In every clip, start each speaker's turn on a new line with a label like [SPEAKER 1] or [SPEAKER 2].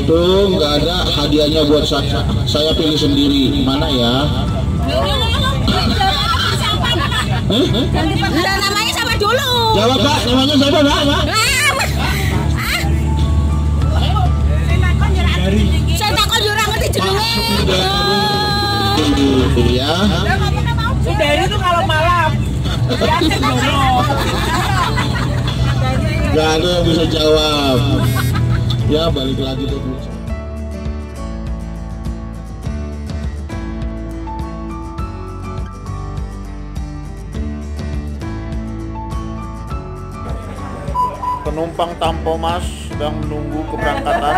[SPEAKER 1] itu nggak ada hadiahnya buat saya. Saya pilih sendiri. Mana ya?
[SPEAKER 2] Namanya sama dulu.
[SPEAKER 1] Jawab Pak, namanya siapa Pak?
[SPEAKER 2] Saya takut jurang ngerti jenenge.
[SPEAKER 1] Ya.
[SPEAKER 3] Sudari itu kalau malam.
[SPEAKER 1] Gak ada yang bisa jawab. Ya balik lagi tuh Bu. Penumpang Tampo Mas sedang menunggu keberangkatan.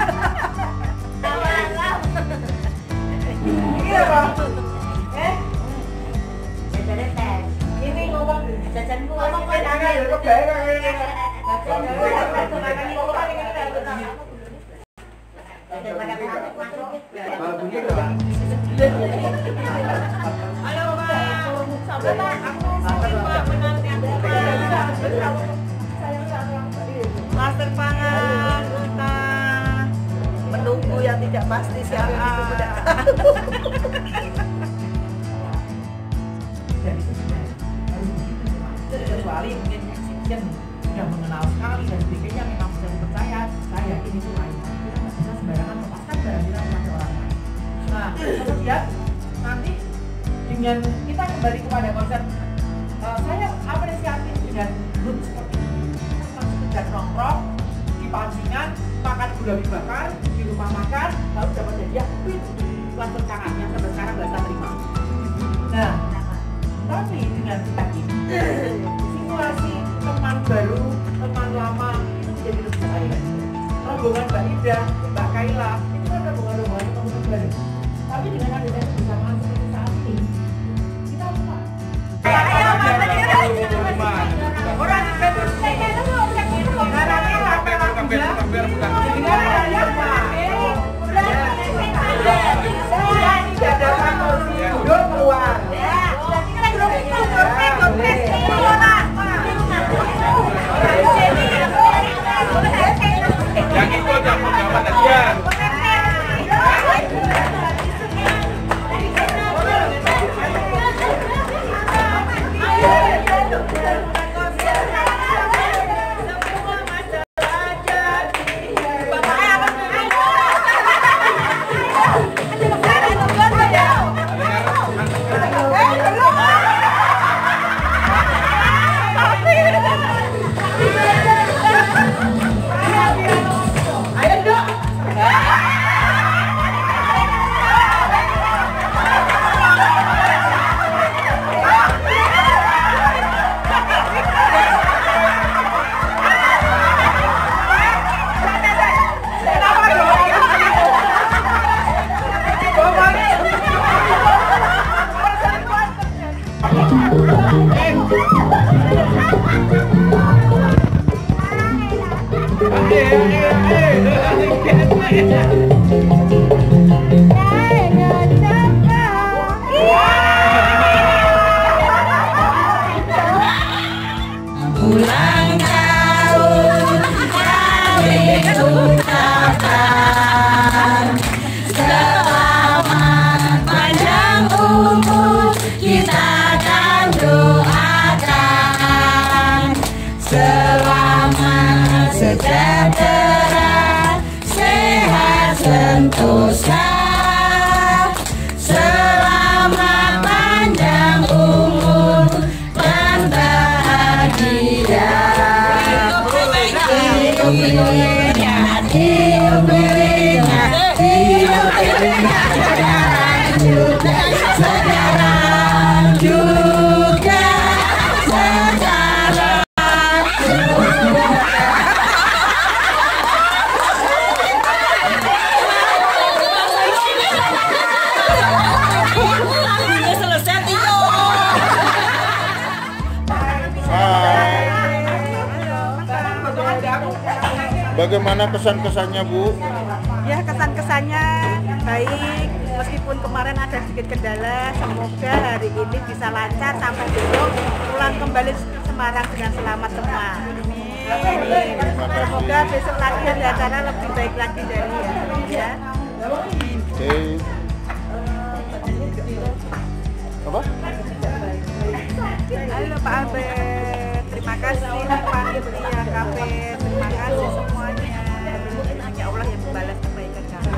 [SPEAKER 2] Ini ngomong jajanku ngomong halo Pak, aku menanti master pangan kita menunggu yang tidak pasti siapa.
[SPEAKER 3] Kecuali mungkin Exhibition sudah mengenal sekali dan sebagainya memang bisa dipercaya. Saya yakin itu lain. Kita nggak bisa sembarangan melepaskan barang kita kepada orang lain. Nah, kemudian nanti dengan kita kembali kepada konsep saya apresiasi dengan mood seperti ini. Kita sekedar nongkrong di pancingan, makan gula bakar di rumah makan, lalu dapat hadiah plaster tangan yang sampai sekarang nggak saya terima. Nah, tapi dengan tadi simulasi teman baru, teman lama itu menjadi lebih baik. Rombongan Mbak Ida, Mbak Kaila itu kan rombongan teman baru. Tapi dengan adanya kebersamaan seperti saat ini, kita lupa.
[SPEAKER 4] Yang itu yang mendapat hadiah.
[SPEAKER 2] Ulang tahun kami ucapkan, selamat panjang umur kita akan doakan, selamat sejahtera, sehat sentosa, selamat panjang umur dan bahagia. Sekarang juga sekarang selesai Tio.
[SPEAKER 1] Bagaimana kesan-kesannya Bu?
[SPEAKER 5] Ya, kesan-kesannya baik, meskipun kemarin ada sedikit kendala. Semoga hari ini bisa lancar sampai besok pulang kembali ke Semarang dengan selamat semua. Amin. Semoga besok lagi ada acara lebih baik lagi dari ya.
[SPEAKER 6] Oke. Apa?
[SPEAKER 5] Halo Pak Albert, terima kasih panitia kafe, terima kasih semuanya. Ya Allah yang membalas kebaikan kami.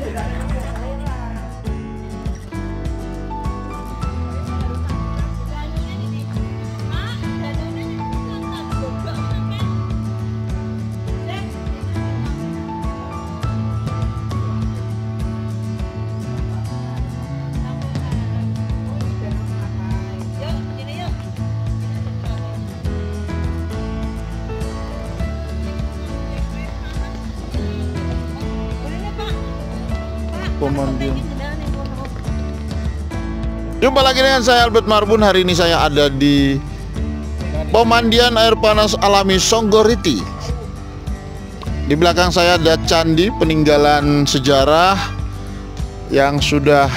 [SPEAKER 6] Pemandian. Jumpa lagi dengan saya Albert Marbun. Hari ini saya ada di pemandian air panas alami Songgoriti. Di belakang saya ada candi peninggalan sejarah yang sudah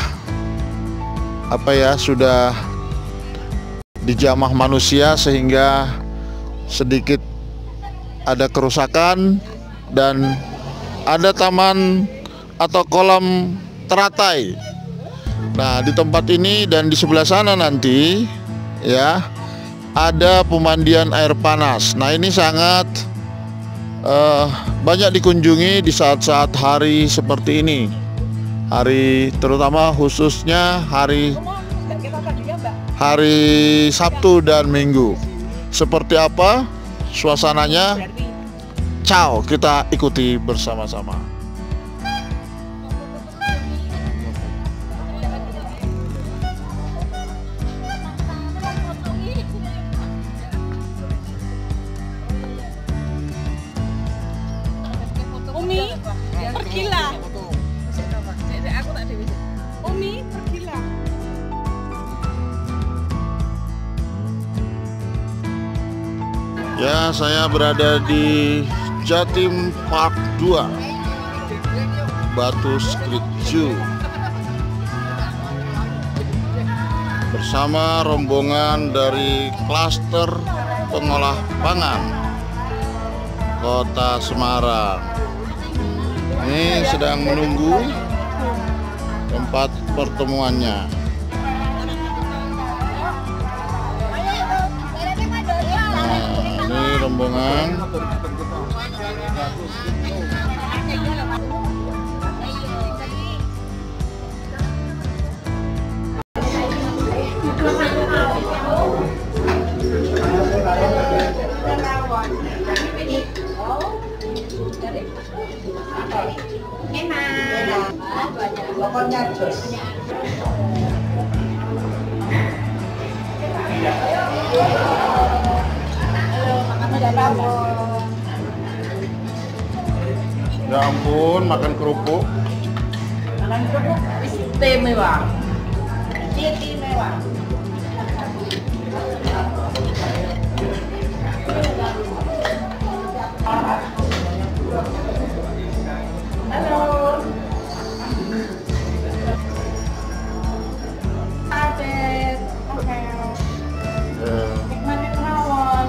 [SPEAKER 6] sudah dijamah manusia sehingga sedikit ada kerusakan, dan ada taman atau kolam teratai. Nah, di tempat ini dan di sebelah sana nanti ya ada pemandian air panas. Nah, ini sangat banyak dikunjungi di saat-saat hari seperti ini. Hari terutama khususnya hari Sabtu dan Minggu. Seperti apa suasananya? Ciao, kita ikuti bersama-sama.
[SPEAKER 5] Umi, pergilah. Umi, pergilah.
[SPEAKER 6] Ya, saya berada di Jatim Park 2 Batu Street Zoo bersama rombongan dari klaster pengolah pangan Kota Semarang. Ini sedang menunggu tempat pertemuannya. Nah, ini rombongan. Ya ampun, makan kerupuk.
[SPEAKER 2] Makan kerupuk istimewa. Istimewa. Halo. Albert. Oke. Nikmatin rawon.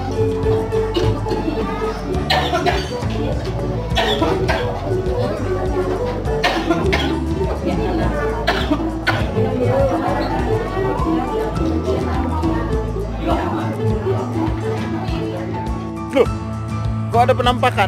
[SPEAKER 6] Loh, kok ada penampakan?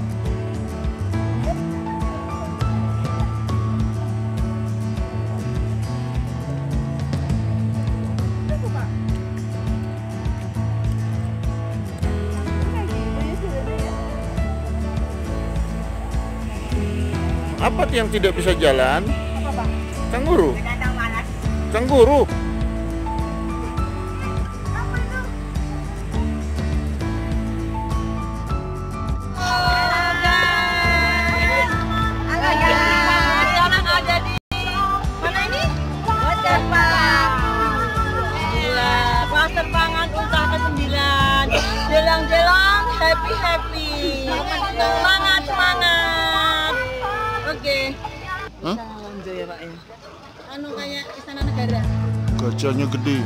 [SPEAKER 6] Apa yang tidak bisa jalan? Kanguru. Kanguru.
[SPEAKER 2] Jelang-jelang happy. Semangat. Oke.
[SPEAKER 6] Hah?
[SPEAKER 2] Ya, Pak ya. Anu kayak istana negara.
[SPEAKER 6] Gajahnya gede.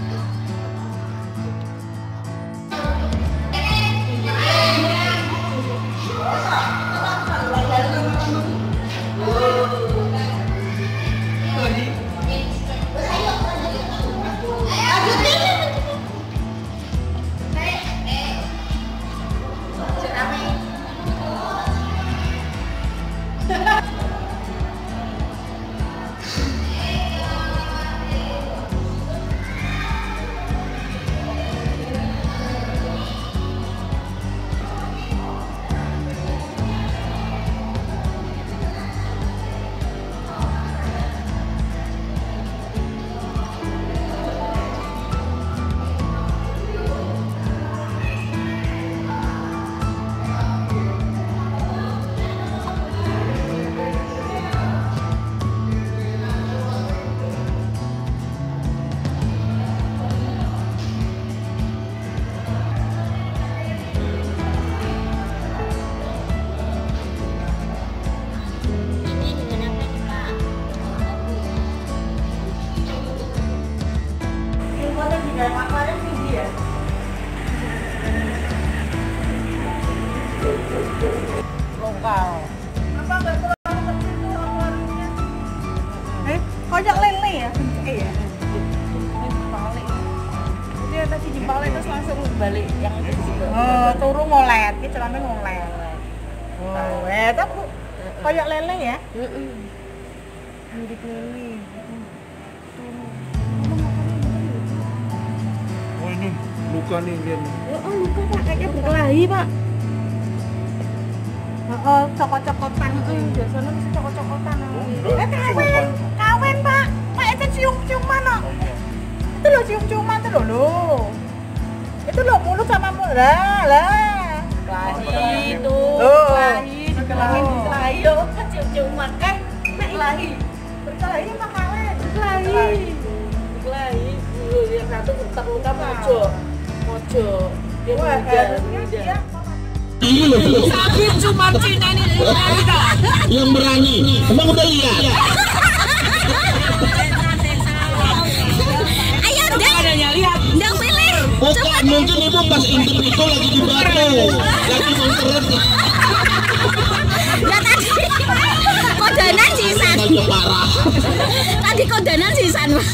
[SPEAKER 5] Kayak lele ya, ya. Dia tadi dibalik terus langsung balik yang itu juga. Turu ngolet, ki celana ngolet. Oh, tapi kayak lele ya? Mirip lele.
[SPEAKER 4] Oh ini luka nih dia.
[SPEAKER 5] Luka Pak, kayaknya berkelahi Pak. Cokot-cokotan. Biasanya mesti cokot-cokotan. Kawin Pak. Kayak cium-ciuman kok. Itu loh cium-ciuman tuh loh. Itu loh mulut sama mulut. Lah. Kelahi itu. Kelahi yo, cium-ciuman. Berkelahi. Berkelahi apa kawin? Berkelahi. Yang satu bentak luka mojo. Dia harusnya
[SPEAKER 1] Ini loh.
[SPEAKER 5] Tapi cuma Cina ini
[SPEAKER 1] Yang berani. Emang udah lihat?
[SPEAKER 7] Ayo lihat. Ndang pilih.
[SPEAKER 1] Bukan, mungkin ibu pas intip itu lagi di batu, lagi mengkeret.
[SPEAKER 7] Lah tadi kodanan sisan.
[SPEAKER 1] Aja parah.
[SPEAKER 7] Tadi kodanan sisan, Pak.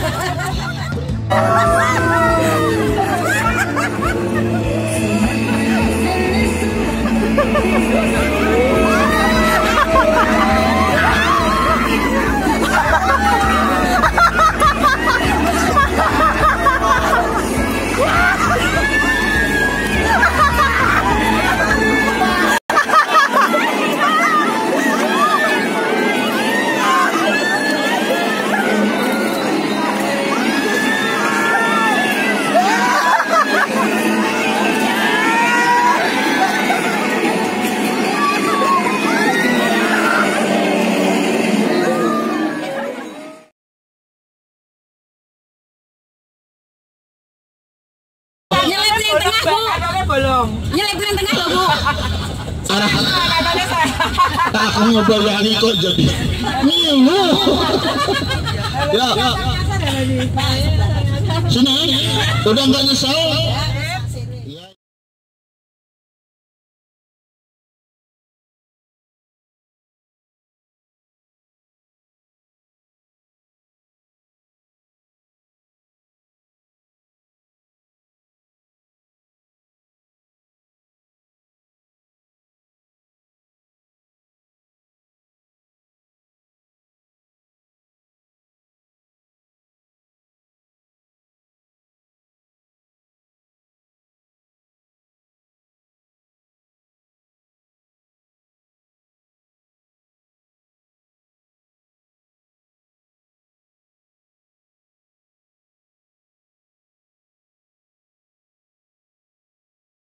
[SPEAKER 7] Nyelip tengah loh Bu.
[SPEAKER 1] Arah. Aku ngebayangi kok jadi ngilu. Ya. Sini, udah nggak nyesel?